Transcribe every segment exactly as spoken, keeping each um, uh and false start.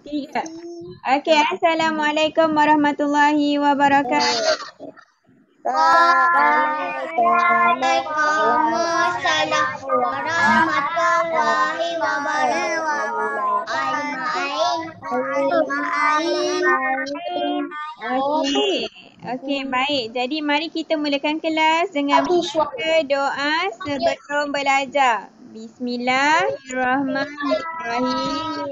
Tiga. Okey, Assalamualaikum warahmatullahi wabarakatuh. Waalaikumsalam warahmatullahi wabarakatuh. Okey. Okey, baik. Jadi mari kita mulakan kelas dengan membaca doa sebelum belajar. Bismillahirrahmanirrahim.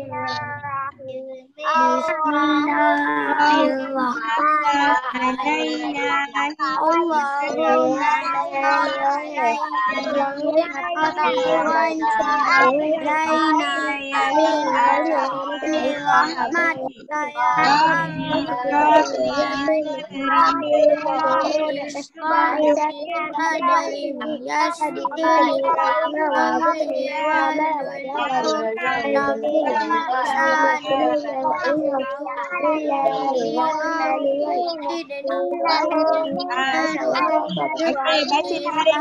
Okey, baca tarik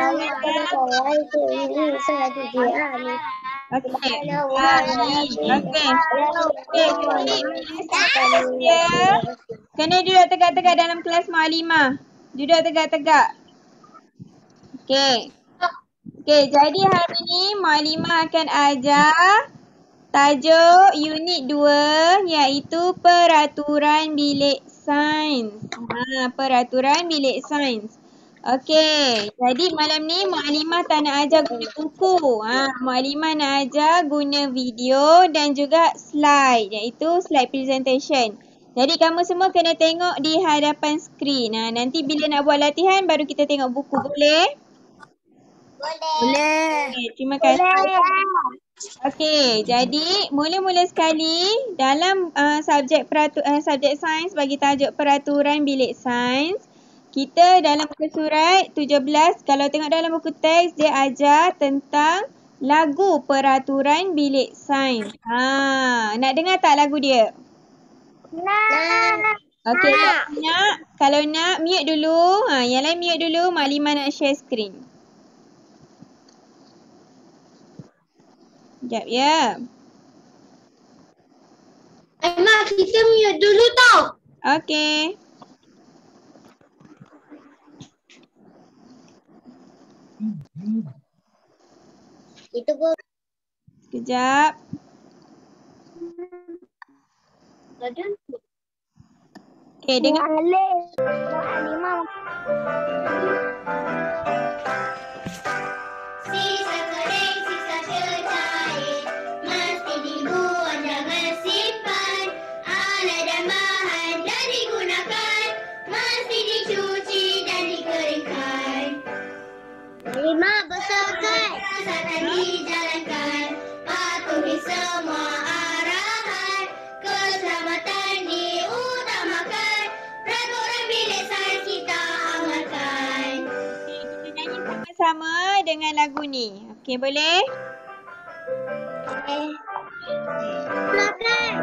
Okey. Amin. Okey. Okey, jadi dia kena duduk tegak-tegak dalam kelas Mualimah. Duduk tegak-tegak. Okey. Okey, jadi hari ni Mualimah akan ajar tajuk unit dua iaitu peraturan bilik sains. Ha, peraturan bilik sains. Okey, jadi malam ni Mualimah tak nak ajar guna buku. Ha, Mualimah nak ajar guna video dan juga slide iaitu slide presentation. Jadi kamu semua kena tengok di hadapan skrin. Ha, nanti bila nak buat latihan baru kita tengok buku. Boleh? Boleh. Okay, terima kasih. Okey, jadi mula-mula sekali dalam uh, subjek peratu uh, subjek sains bagi tajuk peraturan bilik sains, kita dalam muka surat tujuh belas, kalau tengok dalam buku teks dia ajar tentang lagu peraturan bilik sains. Ha, nak dengar tak lagu dia? Nak. Okey, kalau nak, kalau nak mute dulu. Ha, yang lain mute dulu, Maklimah nak share skrin. Sekejap ya. Emma, kita mute dulu tau. Okey. Itu pun. Sekejap. Okey, dengar. Sisa kering, sisa cecair, mesti dibuang, jangan simpan. Alat dan bahan dah digunakan, mesti dicuci dan dikeringkan. Lima besarkan, kesihatan dijalankan, patuhi semua arahan, keselamatan diutamakan, peraturan bilik sains kita amalkan. Kita nyanyi sama-sama dengan lagu ni. Okey, boleh? Eh. Silakan.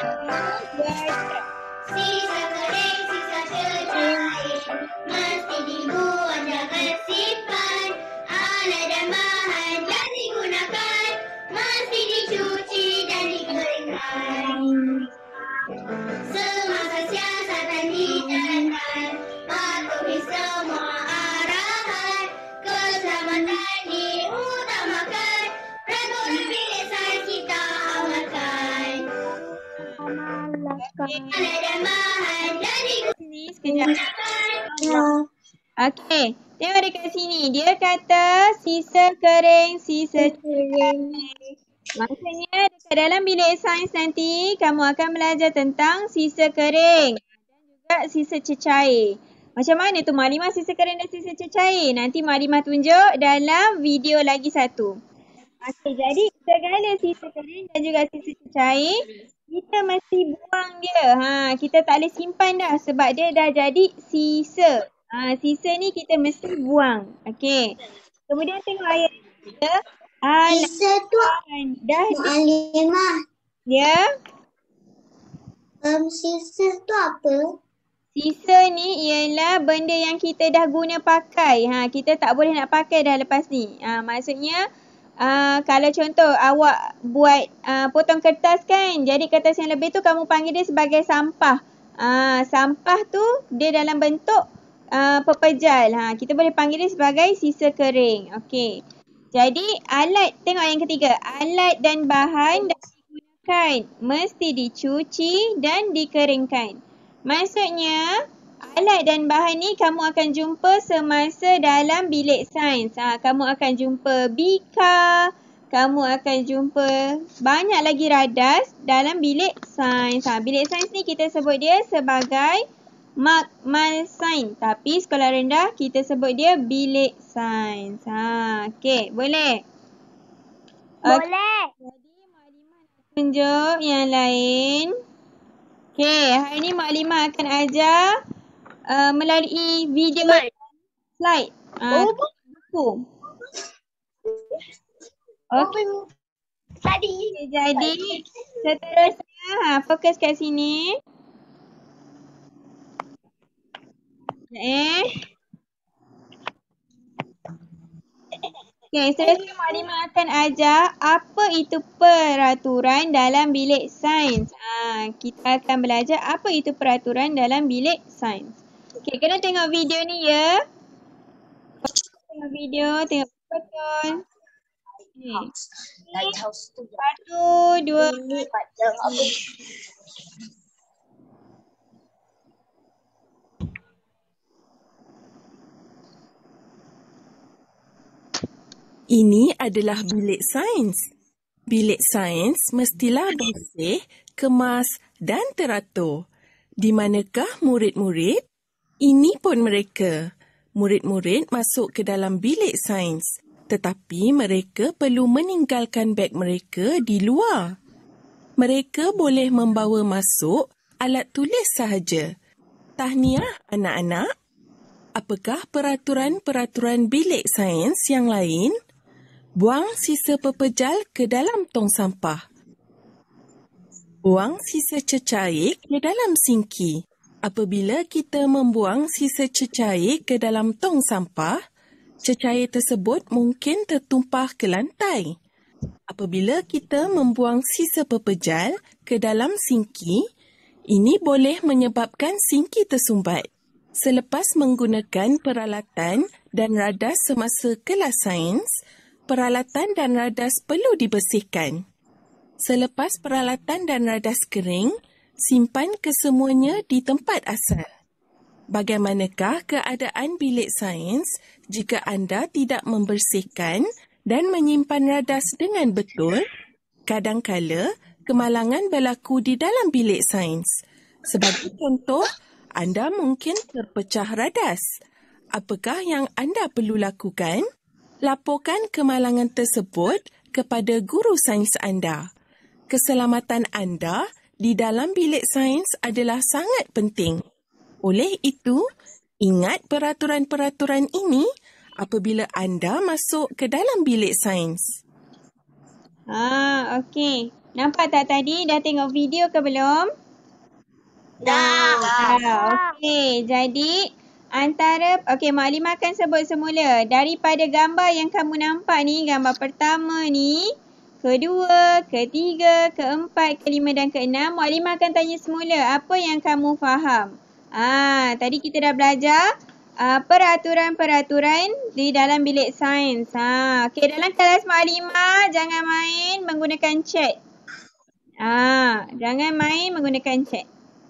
Sisa kering, sisa cecair, mesti dibuang, jangan simpan. Alat dan bahan yang digunakan, mesti dicuci dan dikeringkan. Semasa siasatan dijalankan, patuhi semua arahan, keselamatan diutamakan, peraturan bilik sains kita amalkan. Alat dan bahan yang Sini sekejap. digunakan. Okey, tengok dekat sini. Dia kata sisa kering, sisa cecair. Maksudnya dekat dalam bilik sains nanti kamu akan belajar tentang sisa kering dan juga sisa cecair. Macam mana tu Maklimah sisa kering dan sisa cecair? Nanti Maklimah tunjuk dalam video lagi satu. Okey, jadi segala sisa kering dan juga sisa cecair kita mesti buang dia. Ha, kita tak boleh simpan dah sebab dia dah jadi sisa. Ha, sisa ni kita mesti buang. Okey. Kemudian tengok ayat kita. Alat Sisa tu dah di, Maklimah. ya. Um, sisa tu apa? Sisa ni ialah benda yang kita dah guna pakai. Ha, kita tak boleh nak pakai dah lepas ni. Ha, maksudnya Uh, kalau contoh awak buat uh, potong kertas kan, jadi kertas yang lebih tu kamu panggil dia sebagai sampah. Uh, sampah tu dia dalam bentuk uh, pepejal. Ha, kita boleh panggil dia sebagai sisa kering. Okey. Jadi alat, tengok yang ketiga. Alat dan bahan yang digunakan mesti dicuci dan dikeringkan. Maksudnya alat dan bahan ni kamu akan jumpa semasa dalam bilik sains. Ha, kamu akan jumpa bika, kamu akan jumpa banyak lagi radas dalam bilik sains. Ha, bilik sains ni kita sebut dia sebagai makmal sains. Tapi sekolah rendah kita sebut dia bilik sains. Ha, okey, boleh? Boleh. Jadi Maklimah nak tunjuk yang lain. Okey, hari ni Maklimah akan ajar Uh, melalui video slide. slide. Uh, buku. Okey. Tadi. Okay, jadi seterusnya ha, fokus kat sini. Eh. Okey, seterusnya Maklimah akan ajar apa itu peraturan dalam bilik sains. Ha, kita akan belajar apa itu peraturan dalam bilik sains. Okey, kena tengok video ni ya. Tengok video, tengok betul. Ni. Satu, dua. Ini adalah bilik sains. Bilik sains mestilah bersih, kemas dan teratur. Di manakah murid-murid? Ini pun mereka. Murid-murid masuk ke dalam bilik sains. Tetapi mereka perlu meninggalkan beg mereka di luar. Mereka boleh membawa masuk alat tulis sahaja. Tahniah anak-anak. Apakah peraturan-peraturan bilik sains yang lain? Buang sisa pepejal ke dalam tong sampah. Buang sisa cecair ke dalam sinki. Apabila kita membuang sisa cecair ke dalam tong sampah, cecair tersebut mungkin tertumpah ke lantai. Apabila kita membuang sisa pepejal ke dalam sinki, ini boleh menyebabkan sinki tersumbat. Selepas menggunakan peralatan dan radas semasa kelas sains, peralatan dan radas perlu dibersihkan. Selepas peralatan dan radas kering, simpan kesemuanya di tempat asal. Bagaimanakah keadaan bilik sains jika anda tidak membersihkan dan menyimpan radas dengan betul? Kadangkala, kemalangan berlaku di dalam bilik sains. Sebagai contoh, anda mungkin terpecah radas. Apakah yang anda perlu lakukan? Laporkan kemalangan tersebut kepada guru sains anda. Keselamatan anda di dalam bilik sains adalah sangat penting. Oleh itu, ingat peraturan-peraturan ini apabila anda masuk ke dalam bilik sains. Ah, okey. Nampak tak tadi dah tengok video ke belum? Dah. Dah. Okey, jadi antara, okey, Maklimah akan sebut semula. Daripada gambar yang kamu nampak ni, gambar pertama ni, kedua, ketiga, keempat, kelima dan keenam, Maklimah akan tanya semula apa yang kamu faham. Ah, tadi kita dah belajar uh, peraturan-peraturan di dalam bilik sains. Ha, okey, dalam kelas Maklimah jangan main menggunakan chat. Ah, jangan main menggunakan chat.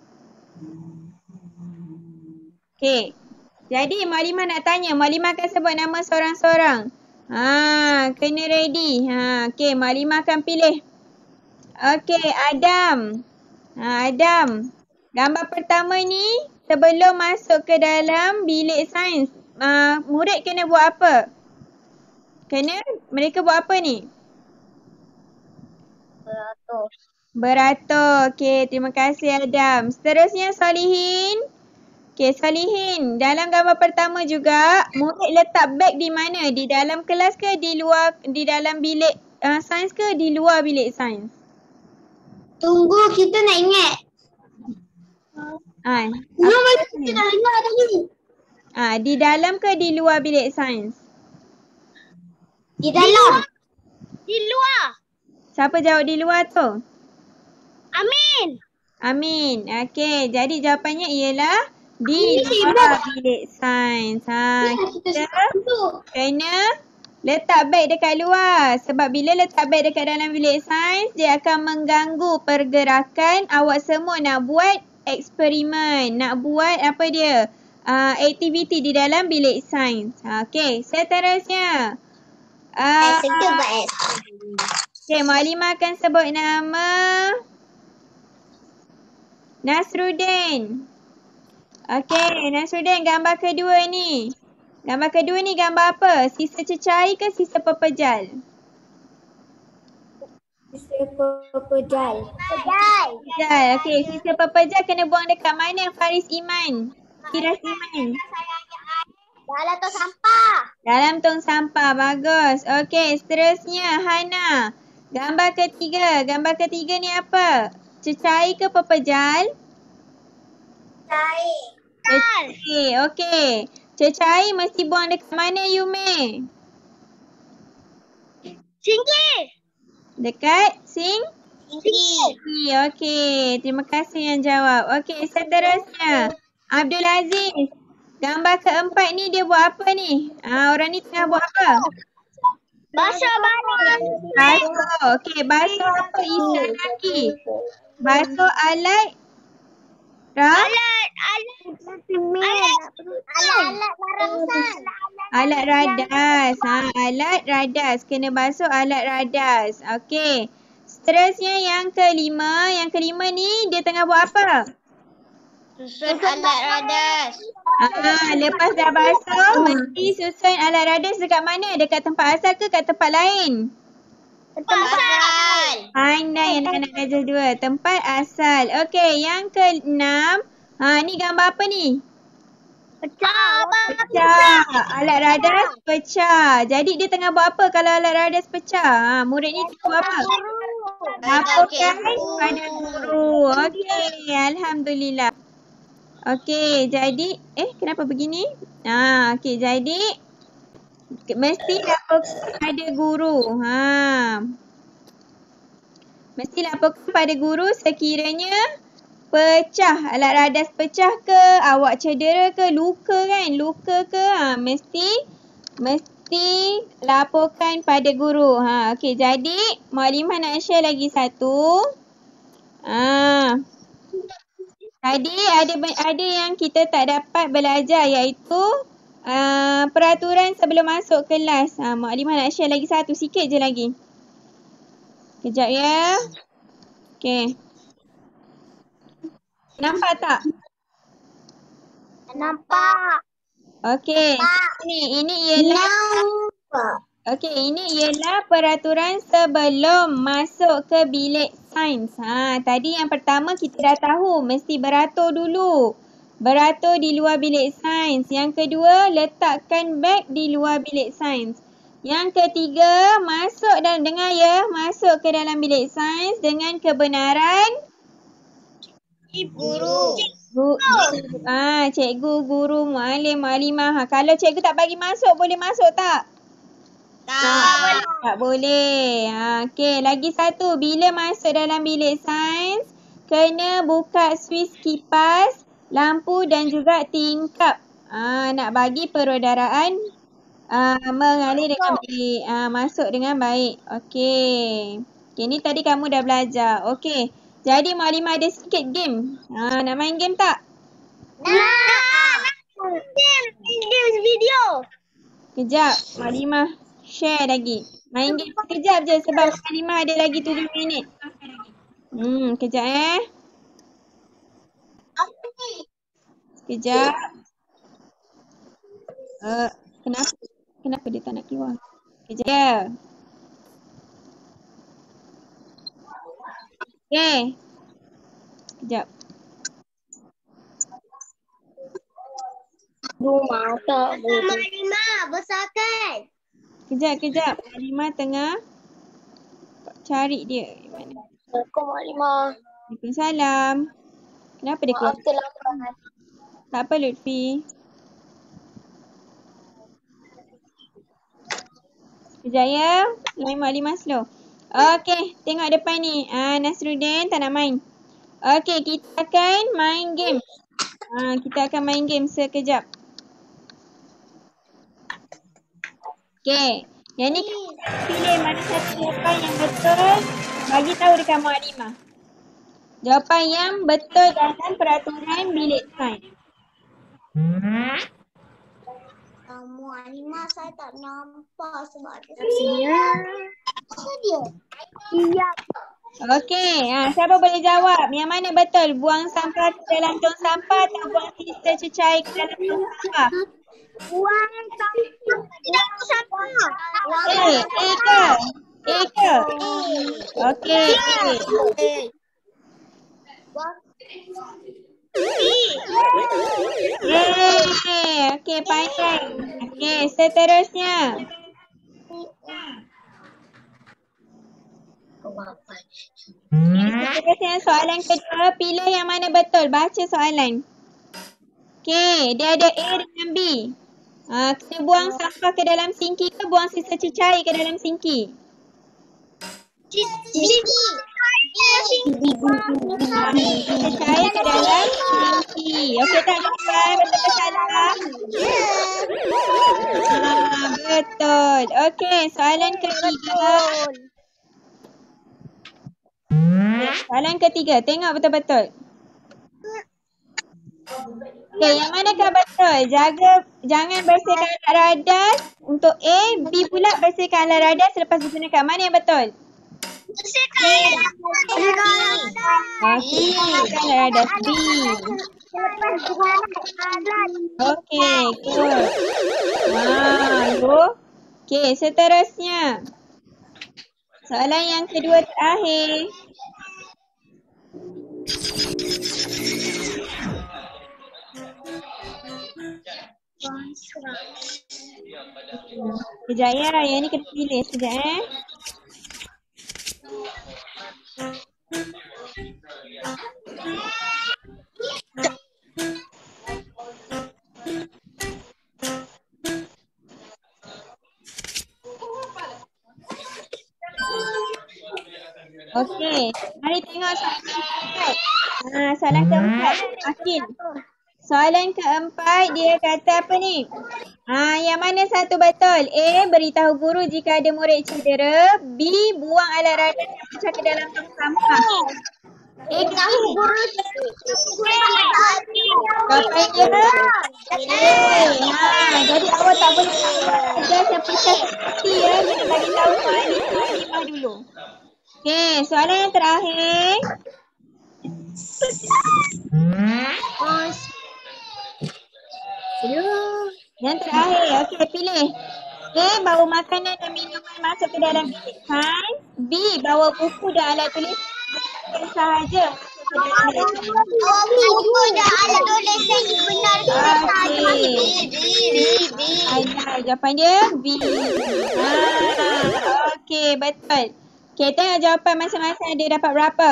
Okey. Jadi Maklimah nak tanya, Maklimah akan sebut nama seorang-seorang. Ha, kena ready. Ha, okey, Maklimah akan pilih. Okey, Adam. Ha, Adam. Gambar pertama ni sebelum masuk ke dalam bilik sains, uh, murid kena buat apa? Kena mereka buat apa ni? Beratur. Beratur. Okey, terima kasih Adam. Seterusnya Solihin. Okey, Solihin. Dalam gambar pertama juga, murid letak beg di mana? Di dalam kelas ke di luar, di dalam bilik uh, sains ke di luar bilik sains? Tunggu, kita nak ingat. Ah, Nama kita dah ingat tadi. ah, di dalam ke di luar bilik sains? Di dalam. Di luar. Siapa jawab di luar tu? Amin. Amin. Okey, jadi jawapannya ialah di luar bilik sains. Ha, kita kena letak beg dekat luar. Sebab bila letak beg dekat dalam bilik sains, dia akan mengganggu pergerakan awak semua nak buat eksperimen. Nak buat apa dia? Uh, aktiviti di dalam bilik sains. Ha, okey, seterusnya. Uh, okey, Maklimah akan sebut nama Nasruddin. Okey, Nasruddin, gambar kedua ni. Gambar kedua ni gambar apa? Sisa cecair ke sisa pepejal? Sisa pepejal. Pejal. Pepejal. Okey, sisa pepejal kena buang dekat mana Faris Iman? Firas Iman. Dalam tong sampah. Dalam tong sampah. Bagus. Okey, seterusnya Hana. Gambar ketiga. Gambar ketiga ni apa? Cecair ke pepejal? Cair. Cecair. Okey. Cecair mesti buang dekat mana Yume? Singgi. Dekat sing? Singgi. Okey. Terima kasih yang jawab. Okey, seterusnya. Abdul Aziz. Gambar keempat ni dia buat apa ni? Ah, orang ni tengah buat apa? Basuh barang. Basuh. Okey, basuh apa isi lagi? Basuh alat Ra? Alat, alat. Alat. Alat barasan. Alat radas. Ha, alat radas. Kena basuh alat radas. Okey. Seterusnya yang kelima. Yang kelima ni dia tengah buat apa? Susun alat radas. Ah, lepas dah basuh, mesti susun alat radas dekat mana? Dekat tempat asal ke kat tempat lain? Tempat. Pandai anak-anak darjah dua. Tempat asal. Okey, yang keenam. Ha, ni gambar apa ni? Pecah. Pecah. Alat radas pecah. Jadi dia tengah buat apa kalau alat radas pecah? Ha, murid ni tengah buat apa? Laporkan pada guru. Okey, alhamdulillah. Okey, jadi eh kenapa begini? Ha, okey, jadi mesti laporkan pada guru. Ha. Mesti laporkan pada guru sekiranya pecah, alat radas pecah ke, awak cedera ke, luka kan, luka ke, ha, mesti mesti laporkan pada guru. Ha, okey, jadi Maklimah nak share lagi satu. Ha. Tadi ada ada yang kita tak dapat belajar iaitu uh, peraturan sebelum masuk kelas. Ha, Maklimah nak share lagi satu, sikit je lagi. Kejap ya. Okey. Nampak tak? Nampak. Okey. Ini ini ialah Nampak. Okey, ini ialah peraturan sebelum masuk ke bilik sains. Ha, tadi yang pertama kita dah tahu mesti beratur dulu. Beratur di luar bilik sains. Yang kedua, letakkan beg di luar bilik sains. Yang ketiga, masuk dan dengar ya, masuk ke dalam bilik sains dengan kebenaran Guru. Gu, ah, cikgu, guru, muallim, muallimah. Ha, kalau cikgu tak bagi masuk, boleh masuk tak? Tak. Tak boleh. Ha, okey, lagi satu. Bila masuk dalam bilik sains, kena buka suis kipas, lampu dan juga tingkap. Ha, nak bagi perodaraan uh, mengalir dengan baik. Ha, masuk dengan baik. Okey. Okey, ni tadi kamu dah belajar. Okey. Jadi Maklimah ada sikit game. Ha, nak main game tak? Nak. Game. Game video. Kejap. Maklimah share lagi. Main game sekejap je sebab Maklimah ada lagi tujuh minit. Hmm, kejap eh. Sekejap. Uh, kenapa? Kenapa dia tak nak keluar? Kejap ya. Okay. Kejap. Rumah tak boleh. Maklimah, besarkan. Kejap, kejap. Maklimah tengah cari dia. Di mana? Assalamualaikum Maklimah. Waalaikumsalam. Kenapa dia keluar? Maaf terlambat. Tak apa Lutfi. Kejap ya. Lain Maklimah slow. Okey, tengok depan ni. Ah, Nasruddin tak nak main. Okey, kita akan main game. Ah, kita akan main game sekejap. Okey. Yang ni kamu pilih mana satu jawapan yang betul. Bagi tahu dekat Maklimah. Jawapan yang betul dalam peraturan bilik sains. Kamu Alimah saya tak nampak sebab ada dia. Apa dia? Iya. Okey, ha, siapa boleh jawab? Yang mana betul? Buang sampah ke dalam tong sampah atau buang sisa cecair ke dalam tong sampah? Buang sampah ke dalam sampah. A, A ke? A ke? Okey, A. Yeay, okey pandai. Okey, seterusnya. Seterusnya soalan kedua, pilih yang mana betul. Baca soalan. Okey, dia ada A dengan B. Ha, kita buang sampah ke dalam sinki ke buang sisa cecair ke dalam sinki? Sinki. Cecair ke dalam sinki. Okey tak jawapan? Betul ke salah? Ha, betul. Okey, soalan ketiga. Soalan ketiga, tengok betul-betul. Okey, yang manakah betul? Jaga, jangan bersihkan alat radas untuk A. B pula bersihkan alat radas selepas digunakan. Mana yang betul? Bersihkan. Okey, bersihkan alat radas B. Okey, good. Wah, you. Okey, seterusnya. Soalan yang kedua terakhir. Sekejap ya, yang ni kena pilih sekejap eh. Okey, mari tengok soalan keempat. Ha, soalan keempat. Akil. Soalan keempat dia kata apa ni? Ha, yang mana satu betul? A. Beritahu guru jika ada murid cedera. B. Buang alat radas yang pecah ke dalam tong sampah. A ke B? Jawapan dia A. Ha, jadi awak tak boleh radas yang pecah sekali ya. Kena bagi tahu Maklimah dulu. Okey, soalan yang terakhir. Yang terakhir, okey pilih. A. Bawa makanan dan minuman masuk ke dalam bilik sains. B. Bawa buku dan alat tulis sahaja masuk ke dalam bilik sains. Buku dan alat tulis ini benar ke sahaja masuk B. B. B. B. Ayah, jawapan dia B. Ah, okey, betul. Okey, tengok jawapan masing-masing dia dapat berapa?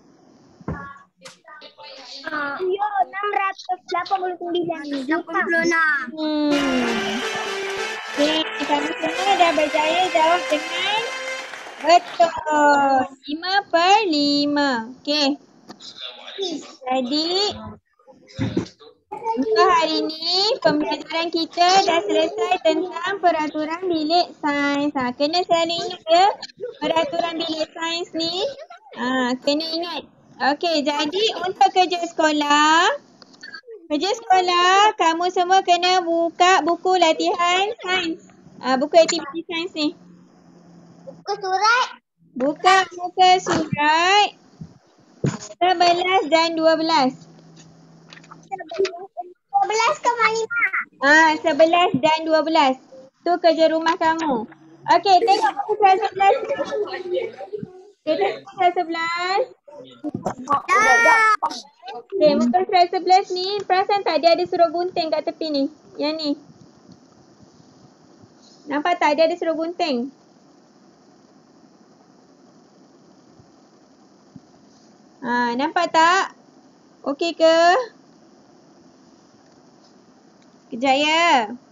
Ya, enam ratus lapan puluh sembilan. lapan puluh enam. Hmm. Okey, kami semua dah berjaya jawab dengan betul. lima per lima. Okey. Jadi, untuk hari ini, pembelajaran kita dah selesai tentang peraturan bilik sains. Ha, kena selalu ingat ya, peraturan bilik sains ni, ha, kena ingat. Okey, jadi untuk kerja sekolah, kerja sekolah, kamu semua kena buka buku latihan sains. Ha, buku aktiviti sains ni. Buku surat. Buka muka surat sebelas dan dua belas. sebelas ke Maklimah? Ah, sebelas dan dua belas. Tu kerja rumah kamu. Okey, tengok buku surat sebelas. Kita tengok surat sebelas. Okey, muka surat sebelas ni, perasan tak dia ada suruh gunting kat tepi ni? Yang ni. Nampak tak dia ada suruh gunting? Ha, nampak tak? Okey ke? Kejap ya.